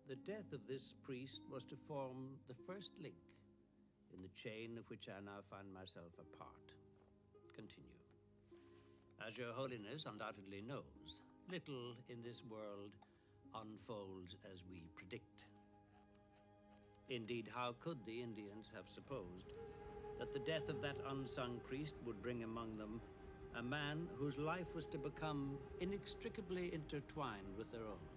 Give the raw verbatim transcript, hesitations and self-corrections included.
The death of this priest was to form the first link in the chain of which I now find myself a part. Continue. As your holiness undoubtedly knows, little in this world unfolds as we predict. Indeed, how could the Indians have supposed that the death of that unsung priest would bring among them a man whose life was to become inextricably intertwined with their own?